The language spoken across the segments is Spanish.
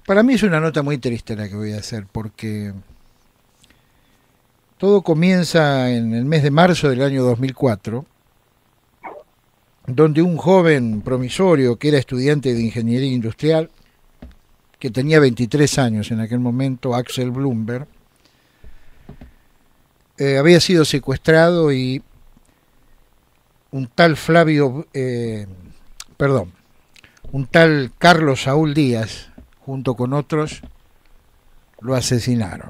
Para mí es una nota muy triste la que voy a hacer, porque todo comienza en el mes de marzo del año 2004, donde un joven promisorio que era estudiante de ingeniería industrial, que tenía 23 años en aquel momento, Axel Blumberg, había sido secuestrado y un tal un tal Carlos Saúl Díaz, junto con otros, lo asesinaron.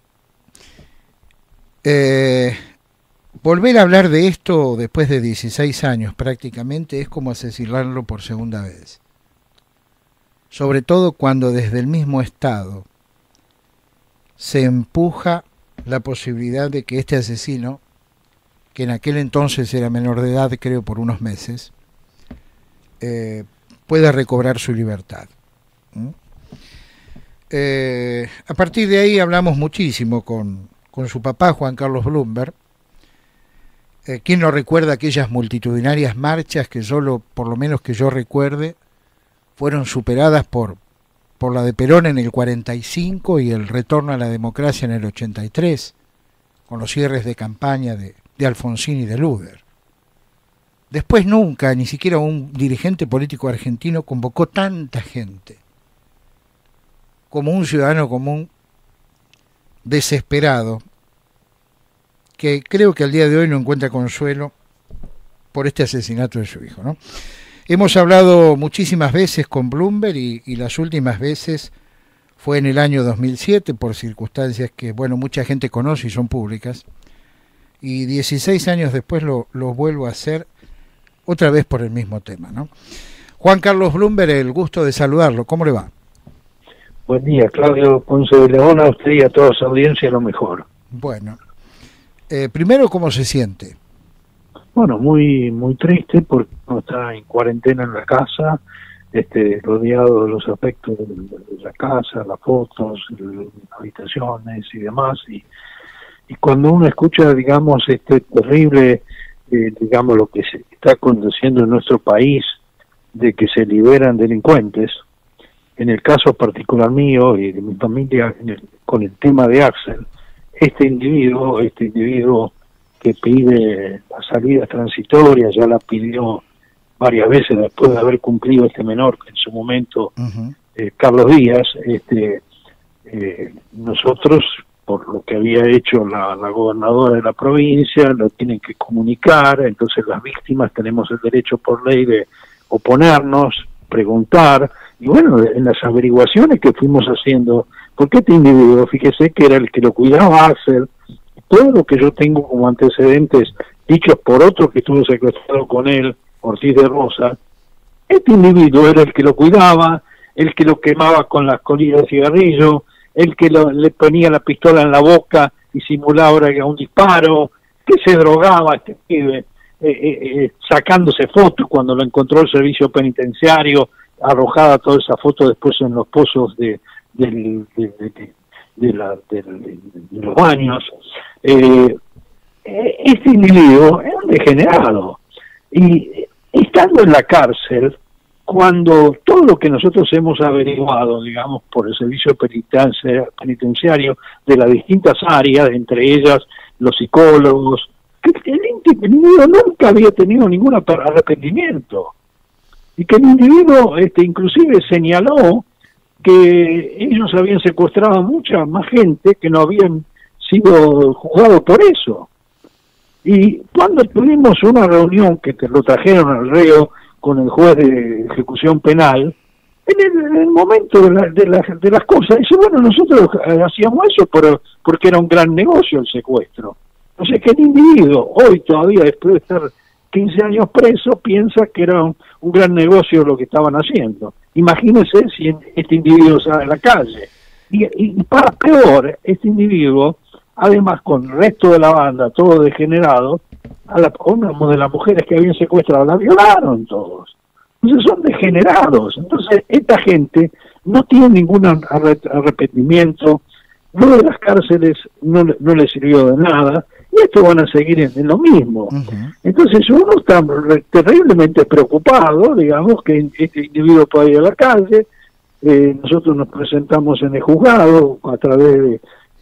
Volver a hablar de esto después de 16 años prácticamente es como asesinarlo por segunda vez. Sobre todo cuando desde el mismo Estado se empuja la posibilidad de que este asesino, que en aquel entonces era menor de edad, creo por unos meses, pueda recobrar su libertad. A partir de ahí hablamos muchísimo con su papá, Juan Carlos Blumberg. ¿Quién no recuerda aquellas multitudinarias marchas que solo, por lo menos que yo recuerde, fueron superadas por la de Perón en el 45 y el retorno a la democracia en el 83, con los cierres de campaña de Alfonsín y de Luder? Después nunca, ni siquiera un dirigente político argentino convocó tanta gente como un ciudadano común desesperado, que creo que al día de hoy no encuentra consuelo por este asesinato de su hijo, ¿no? Hemos hablado muchísimas veces con Blumberg y las últimas veces fue en el año 2007 por circunstancias que, bueno, mucha gente conoce y son públicas, y 16 años después lo vuelvo a hacer otra vez por el mismo tema, ¿no? Juan Carlos Blumberg, el gusto de saludarlo. ¿Cómo le va? Buen día, Claudio Ponce de León, a usted y a toda su audiencia lo mejor. Bueno, primero, ¿cómo se siente? Bueno, muy triste porque uno está en cuarentena en la casa, rodeado de los aspectos de la casa, las fotos, las habitaciones y demás, y cuando uno escucha, digamos, terrible, digamos, lo que se está aconteciendo en nuestro país, de que se liberan delincuentes, en el caso particular mío y de mi familia, con el tema de Axel, este individuo que pide la salida transitoria, ya la pidió varias veces después de haber cumplido este menor, que en su momento, Carlos Díaz, nosotros, por lo que había hecho la gobernadora de la provincia, lo tienen que comunicar, entonces las víctimas tenemos el derecho por ley de oponernos, preguntar, y bueno, en las averiguaciones que fuimos haciendo, porque este individuo, fíjese que era el que lo cuidaba a Axel, todo lo que yo tengo como antecedentes dichos por otro que estuvo secuestrado con él, Ortiz de Rosa, este individuo era el que lo cuidaba, el que lo quemaba con las colillas de cigarrillo, el que le ponía la pistola en la boca y simulaba un disparo, que se drogaba este pibe, sacándose fotos cuando lo encontró el servicio penitenciario, arrojada toda esa foto después en los pozos de los baños. Este individuo es un degenerado, y estando en la cárcel, cuando todo lo que nosotros hemos averiguado, digamos, por el servicio penitenciario de las distintas áreas, entre ellas los psicólogos, que el individuo nunca había tenido ningún arrepentimiento, y que el individuo inclusive señaló que ellos habían secuestrado a mucha más gente que no habían sido juzgados por eso. Y cuando tuvimos una reunión que lo trajeron al reo con el juez de ejecución penal, en el momento de las cosas, dice, bueno, nosotros hacíamos eso porque era un gran negocio el secuestro. O sea que el individuo, hoy todavía después de estar 15 años preso, piensa que era un gran negocio lo que estaban haciendo. Imagínense si este individuo sale a la calle. Y para peor, este individuo, además con el resto de la banda, todo degenerado, a una de las mujeres que habían secuestrado la violaron todos. Entonces son degenerados. Entonces esta gente no tiene ningún arrepentimiento, lo de las cárceles no les sirvió de nada, y estos van a seguir en lo mismo. Entonces uno está terriblemente preocupado, digamos, que este individuo pueda ir a la calle, nosotros nos presentamos en el juzgado a través de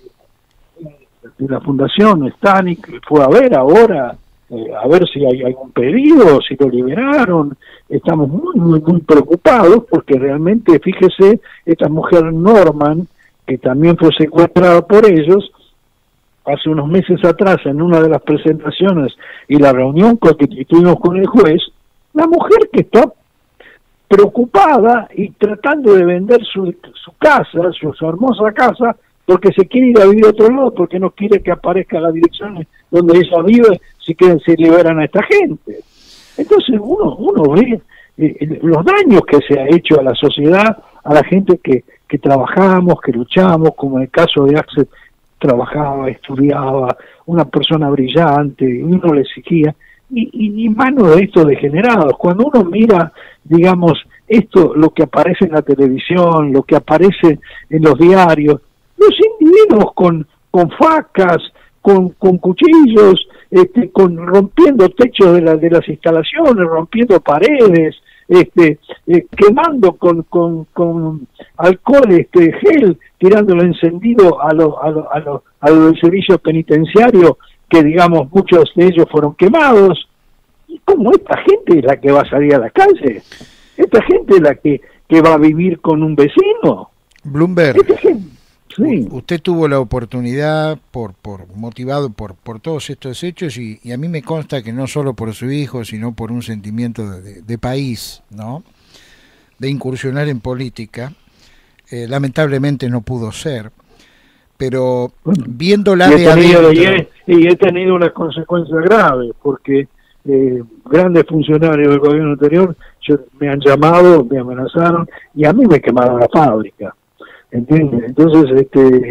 la Fundación Stanik, fue a ver ahora, a ver si hay algún pedido, si lo liberaron. Estamos muy preocupados porque realmente, fíjese, esta mujer Norman, que también fue secuestrada por ellos, hace unos meses atrás en una de las presentaciones y la reunión que tuvimos con el juez, la mujer que está preocupada y tratando de vender su casa, su hermosa casa, porque se quiere ir a vivir a otro lado, porque no quiere que aparezca la dirección donde ella vive, si quieren se liberan a esta gente. Entonces uno ve los daños que se ha hecho a la sociedad, a la gente que trabajamos, que luchamos, como en el caso de Axel, trabajaba, estudiaba, una persona brillante, y uno le exigía, y mano de estos degenerados. Cuando uno mira, digamos, esto, lo que aparece en la televisión, lo que aparece en los diarios, los individuos con facas, con cuchillos, rompiendo techos de las instalaciones, rompiendo paredes, quemando con alcohol gel, tirándolo encendido a los servicios penitenciarios, que digamos muchos de ellos fueron quemados. Y como esta gente es la que va a salir a la calle, esta gente es la que va a vivir con un vecino. Bloomberg, sí. Usted tuvo la oportunidad, motivado por todos estos hechos, y a mí me consta que no solo por su hijo, sino por un sentimiento de país, ¿no?, de incursionar en política. Lamentablemente no pudo ser, pero viéndola de adentro... Y he tenido unas consecuencias graves, porque grandes funcionarios del gobierno anterior me han llamado, me amenazaron, y a mí me quemaron la fábrica. ¿Entiendes? Entonces,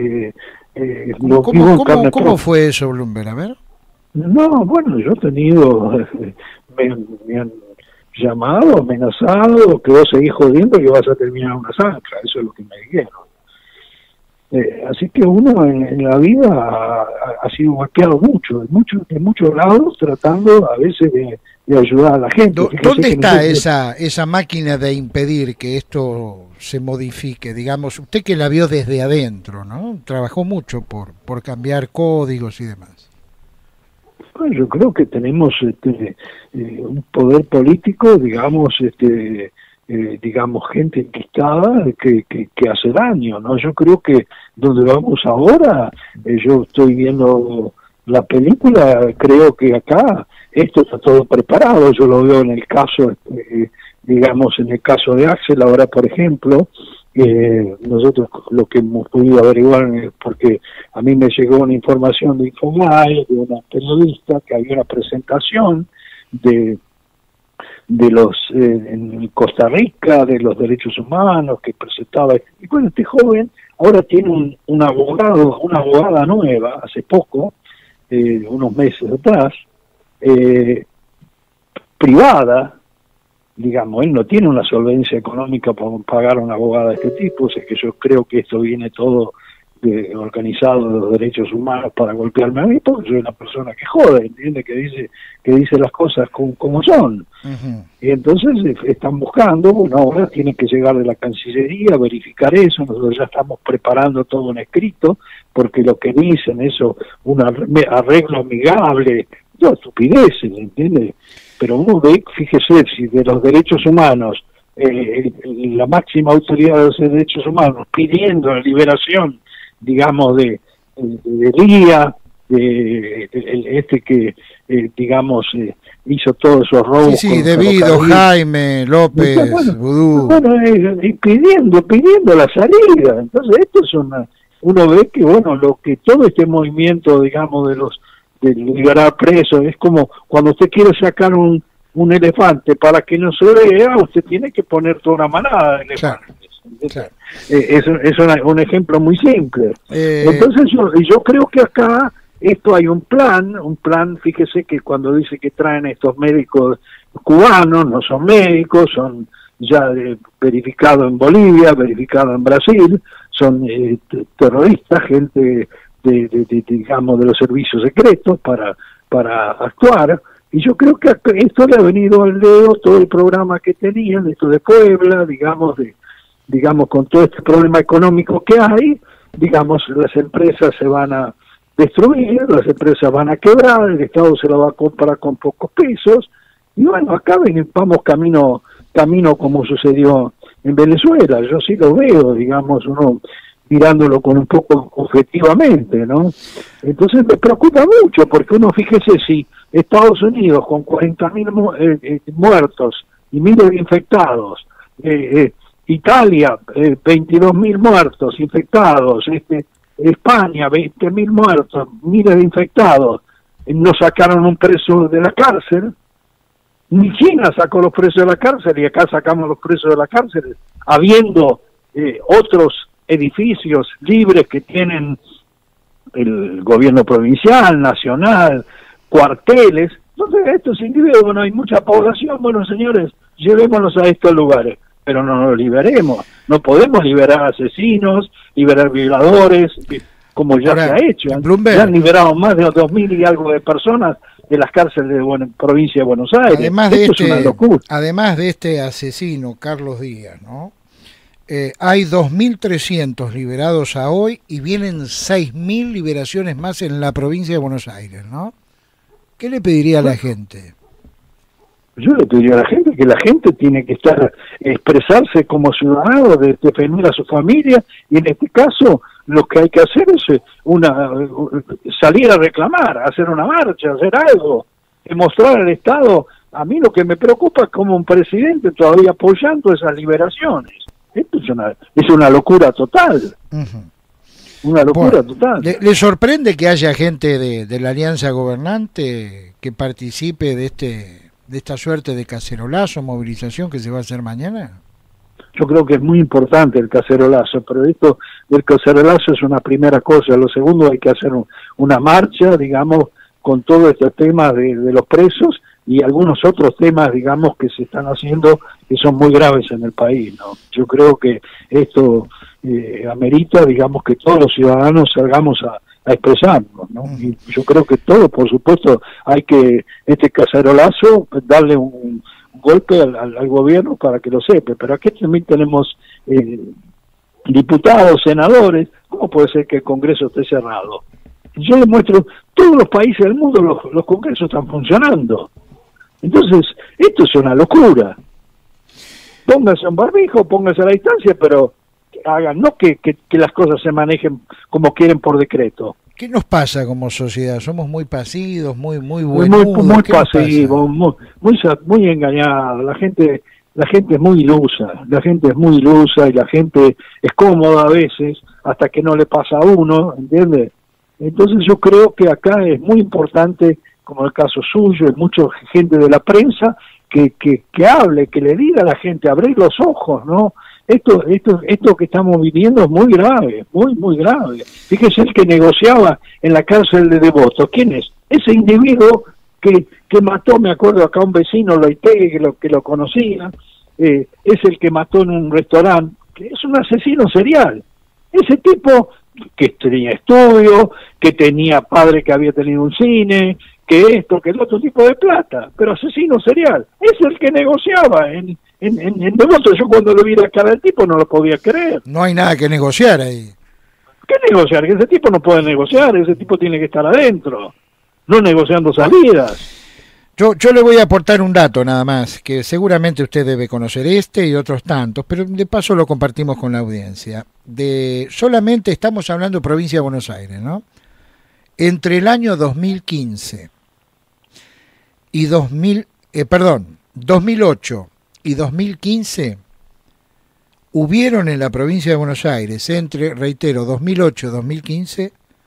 ¿Cómo fue eso, Bloomberg? A ver. No, bueno, yo he tenido, me han llamado, amenazado, que vos seguís jodiendo que vas a terminar una zanja, eso es lo que me dijeron. Así que uno en la vida ha sido golpeado mucho, de muchos lados, tratando a veces de ayudar a la gente. ¿Dónde está esa máquina de impedir que esto se modifique? Digamos, usted que la vio desde adentro, ¿no? Trabajó mucho por cambiar códigos y demás. Bueno, yo creo que tenemos un poder político, digamos, digamos, gente enquistada que hace daño, ¿no? Yo creo que donde vamos ahora, yo estoy viendo la película, creo que acá esto está todo preparado. Yo lo veo en el caso, digamos, en el caso de Axel ahora, por ejemplo. Nosotros lo que hemos podido averiguar, porque a mí me llegó una información de Infomay, de una periodista, que había una presentación de los en Costa Rica, de los derechos humanos que presentaba, y bueno, este joven ahora tiene un abogado, una abogada nueva, hace poco, unos meses atrás, privada, digamos, él no tiene una solvencia económica para pagar a una abogada de este tipo, o sea que yo creo que esto viene todo organizado de los derechos humanos para golpearme a mí, porque soy una persona que jode, ¿entiende? Que dice las cosas como son. Y entonces están buscando, bueno, ahora tienen que llegar de la Cancillería a verificar eso. Nosotros ya estamos preparando todo un escrito, porque lo que dicen, eso, un arreglo amigable, no, estupideces, ¿entiende? Pero uno ve, fíjese, si de los derechos humanos, la máxima autoridad de los derechos humanos pidiendo la liberación, digamos, de Lía, que, digamos, hizo todos esos robos. Sí, debido Jaime López, Vudú. Bueno, y pidiendo la salida. Entonces, esto es uno ve que, bueno, todo este movimiento, digamos, de liberar presos, es como cuando usted quiere sacar un elefante para que no se vea, usted tiene que poner toda una manada de elefantes. Claro. Es un ejemplo muy simple. Entonces yo creo que acá esto hay un plan, fíjese que cuando dice que traen estos médicos cubanos, no son médicos, son ya verificados en Bolivia, verificados en Brasil, son terroristas, gente digamos de los servicios secretos para actuar. Y yo creo que esto le ha venido al dedo todo el programa que tenían, esto de Puebla, digamos, digamos, con todo este problema económico que hay, digamos, las empresas se van a destruir, las empresas van a quebrar, el Estado se la va a comprar con pocos pesos, y bueno, acá vamos camino como sucedió en Venezuela. Yo sí lo veo, digamos, uno mirándolo con un poco objetivamente, ¿no? Entonces me preocupa mucho, porque uno, fíjese, si Estados Unidos con 40.000 muertos y miles de infectados, Italia 22.000 muertos infectados, España 20.000 muertos, miles de infectados, no sacaron un preso de la cárcel, ni China sacó los presos de la cárcel, y acá sacamos los presos de la cárcel, habiendo otros edificios libres que tienen el gobierno provincial, nacional, cuarteles. Entonces, estos individuos, bueno, hay mucha población, bueno, señores, llevémoslos a estos lugares, pero no nos liberemos. No podemos liberar asesinos, liberar violadores, como ya Ahora, se ha hecho. Bloomberg, Ya han liberado más de 2.000 y algo de personas de las cárceles de provincia de Buenos Aires. Esto es una locura. Además de este asesino, Carlos Díaz, ¿no? Hay 2.300 liberados a hoy y vienen 6.000 liberaciones más en la provincia de Buenos Aires, ¿no? ¿Qué le pediría a la gente? Yo le pediría a la gente que la gente tiene que expresarse como ciudadano, de defender a su familia, y en este caso lo que hay que hacer es salir a reclamar, hacer una marcha, hacer algo, demostrar al Estado. A mí lo que me preocupa es como un presidente todavía apoyando esas liberaciones. Esto es una locura total. Una locura total. ¿Le sorprende que haya gente de la alianza gobernante que participe de esta suerte de cacerolazo, movilización que se va a hacer mañana? Yo creo que es muy importante el cacerolazo, pero esto del cacerolazo es una primera cosa. Lo segundo, hay que hacer una marcha, digamos, con todo este tema de los presos y algunos otros temas, digamos, que se están haciendo que son muy graves en el país, ¿no? Yo creo que esto amerita, digamos, que todos los ciudadanos salgamos a expresarnos, ¿no? Y yo creo que todo, por supuesto, hay que, este cacerolazo, darle un golpe al gobierno para que lo sepa, pero aquí también tenemos diputados, senadores. ¿Cómo puede ser que el Congreso esté cerrado? Yo les muestro, todos los países del mundo los congresos están funcionando. Entonces, esto es una locura. Pónganse un barbijo, pónganse a la distancia, pero hagan, no que las cosas se manejen como quieren por decreto. ¿Qué nos pasa como sociedad? Somos muy pasivos, muy buenudos. Muy pasivos, muy engañados. La gente es muy ilusa, y la gente es cómoda a veces hasta que no le pasa a uno, ¿entiendes? Entonces yo creo que acá es muy importante, como el caso suyo, y mucha gente de la prensa, que hable, que le diga a la gente, abrir los ojos, ¿no? Esto que estamos viviendo es muy grave, muy grave. Fíjese, el que negociaba en la cárcel de Devoto, ¿quién es? Ese individuo que mató, me acuerdo acá un vecino, Loite, que lo conocía, es el que mató en un restaurante, que es un asesino serial. Ese tipo que tenía estudio, que tenía padre que había tenido un cine, que esto, que el otro, tipo de plata, pero asesino serial. Es el que negociaba en Devoto. Yo cuando le vi la cara del tipo no lo podía creer. No hay nada que negociar ahí. ¿Qué negociar? Que ese tipo no puede negociar, ese tipo tiene que estar adentro, no negociando salidas. Yo le voy a aportar un dato nada más, que seguramente usted debe conocer y otros tantos, pero de paso lo compartimos con la audiencia. Solamente estamos hablando de provincia de Buenos Aires, ¿no? Entre el año 2015 y 2008 y 2015 hubieron en la provincia de Buenos Aires, reitero, 2008 y 2015,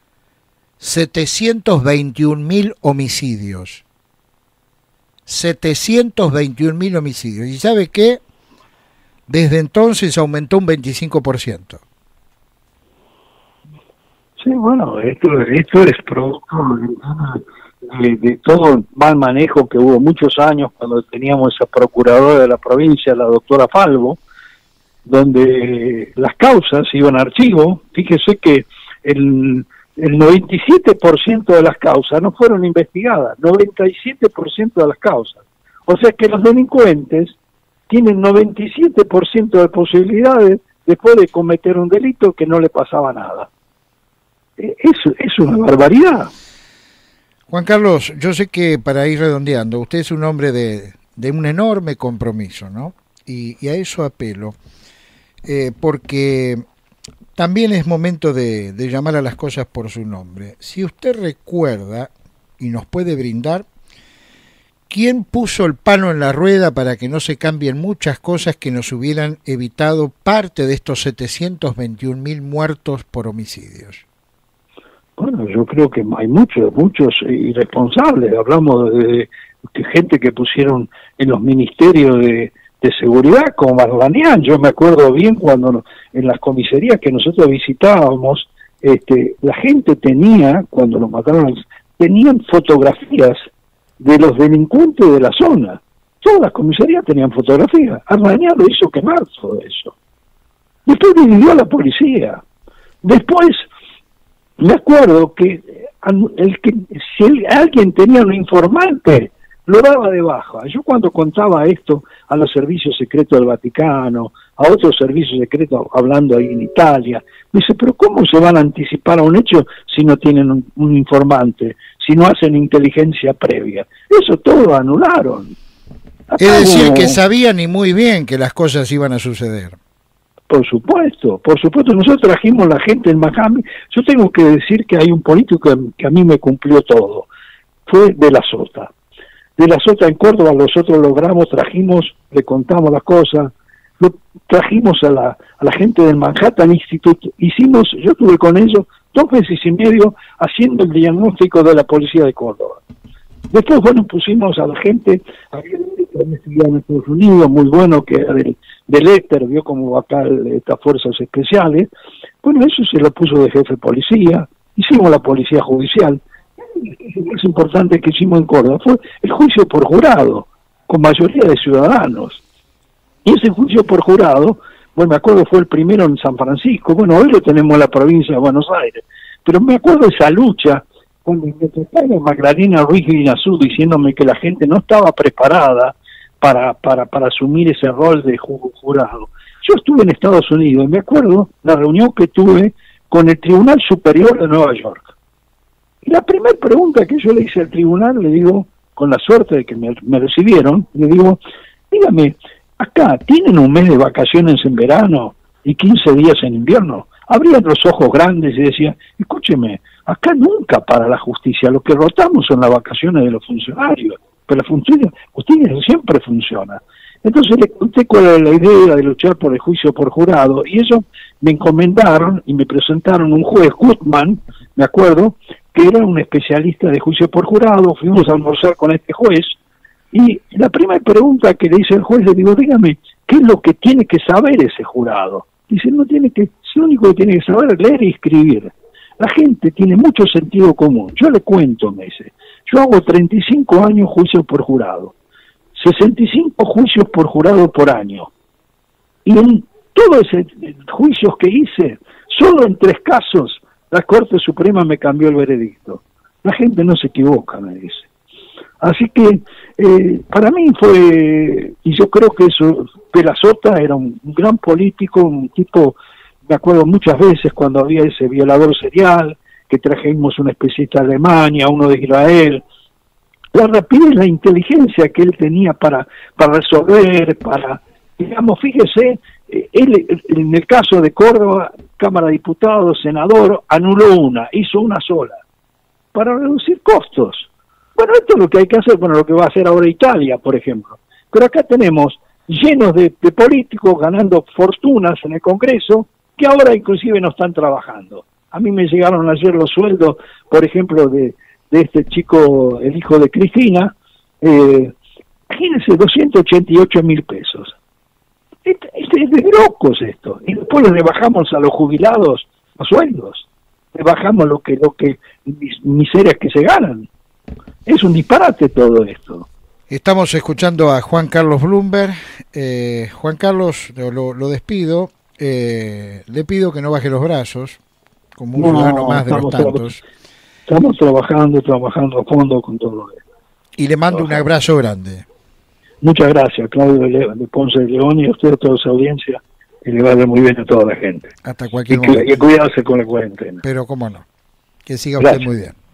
721.000 homicidios. 721.000 homicidios. ¿Y sabe qué? Desde entonces aumentó un 25%. Sí, bueno, esto es producto de todo el mal manejo que hubo muchos años cuando teníamos esa procuradora de la provincia, la doctora Falvo, donde las causas iban a archivo. Fíjese que el 97% de las causas no fueron investigadas, 97% de las causas. O sea que los delincuentes tienen 97% de posibilidades después de cometer un delito que no le pasaba nada. Es una barbaridad. Juan Carlos, yo sé que para ir redondeando, usted es un hombre de un enorme compromiso, ¿no? Y a eso apelo, porque también es momento de llamar a las cosas por su nombre. Si usted recuerda y nos puede brindar, ¿quién puso el palo en la rueda para que no se cambien muchas cosas que nos hubieran evitado parte de estos 721.000 muertos por homicidios? Bueno, yo creo que hay muchos irresponsables. Hablamos de gente que pusieron en los ministerios de seguridad, como Bardanian. Yo me acuerdo bien cuando en las comisarías que nosotros visitábamos, la gente tenía, cuando lo mataron, tenían fotografías de los delincuentes de la zona. Todas las comisarías tenían fotografías. Bardanian lo hizo quemar todo eso. Después dividió a la policía. Después, me acuerdo que si alguien tenía un informante, lo daba de baja. Yo cuando contaba esto a los servicios secretos del Vaticano, a otros servicios secretos hablando ahí en Italia, me dice, pero ¿cómo se van a anticipar a un hecho si no tienen un informante, si no hacen inteligencia previa? Eso todo lo anularon. Es decir, que sabían y muy bien que las cosas iban a suceder. Por supuesto, nosotros trajimos la gente en Miami. Yo tengo que decir que hay un político que a mí me cumplió todo, fue De la Sota. De la Sota en Córdoba, nosotros logramos, trajimos, le contamos las cosas, trajimos a la gente del Manhattan Institute, yo estuve con ellos 2 meses y medio haciendo el diagnóstico de la policía de Córdoba. Después, bueno, pusimos a la gente, había un estudiante en Estados Unidos, muy bueno, que era del Éter, vio como acá estas fuerzas especiales. Bueno, eso se lo puso de jefe de policía, hicimos la policía judicial. Lo más importante que hicimos en Córdoba fue el juicio por jurado, con mayoría de ciudadanos. Y ese juicio por jurado, bueno, me acuerdo fue el primero en San Francisco, bueno, hoy lo tenemos en la provincia de Buenos Aires, pero me acuerdo de esa lucha, cuando me tocaba Magdalena Ruiz Guinazú diciéndome que la gente no estaba preparada para asumir ese rol de jurado. Yo estuve en Estados Unidos y me acuerdo la reunión que tuve con el Tribunal Superior de Nueva York. Y la primera pregunta que yo le hice al tribunal, le digo, con la suerte de que me recibieron, le digo, dígame, acá tienen un mes de vacaciones en verano y 15 días en invierno. Abrían los ojos grandes y decían, escúcheme, acá nunca para la justicia, lo que rotamos son las vacaciones de los funcionarios, pero la justicia siempre funciona. Entonces le conté cuál era la idea de luchar por el juicio por jurado, y eso me encomendaron y me presentaron un juez, Goodman, me acuerdo, que era un especialista de juicio por jurado. Fuimos a almorzar con este juez, y la primera pregunta que le hice al juez, le digo, dígame, ¿qué es lo que tiene que saber ese jurado? Dice, lo único que tiene que saber es leer y escribir. La gente tiene mucho sentido común. Yo le cuento, me dice, yo hago 35 años juicio por jurado, 65 juicios por jurado por año, y en todos esos juicios que hice, solo en 3 casos, la Corte Suprema me cambió el veredicto. La gente no se equivoca, me dice. Así que para mí fue, y yo creo que eso, De la Sota era un gran político, un tipo, me acuerdo muchas veces cuando había ese violador serial, que trajimos un especialista de Alemania, uno de Israel, la rapidez, la inteligencia que él tenía para resolver, digamos, fíjese, él en el caso de Córdoba, Cámara de Diputados, senador, anuló hizo una sola, para reducir costos. Bueno, esto es lo que hay que hacer, bueno, lo que va a hacer ahora Italia, por ejemplo. Pero acá tenemos llenos de políticos ganando fortunas en el Congreso, que ahora inclusive no están trabajando. A mí me llegaron ayer los sueldos, por ejemplo, de este chico, el hijo de Cristina, imagínense, 288.000 pesos. Es de locos esto. Y después le bajamos a los jubilados los sueldos. Le bajamos lo que miserias que se ganan. Es un disparate todo esto. Estamos escuchando a Juan Carlos Blumberg. Juan Carlos, lo despido. Le pido que no baje los brazos, como un ciudadano más de los tantos. Estamos trabajando a fondo con todo esto. Y le mando un abrazo grande. Muchas gracias, Claudio de Ponce de León, y a usted, a toda su audiencia, y le vaya muy bien a toda la gente. Hasta cualquier momento. Y cuidarse con la cuarentena. Pero cómo no. Que siga Gracias. usted muy bien.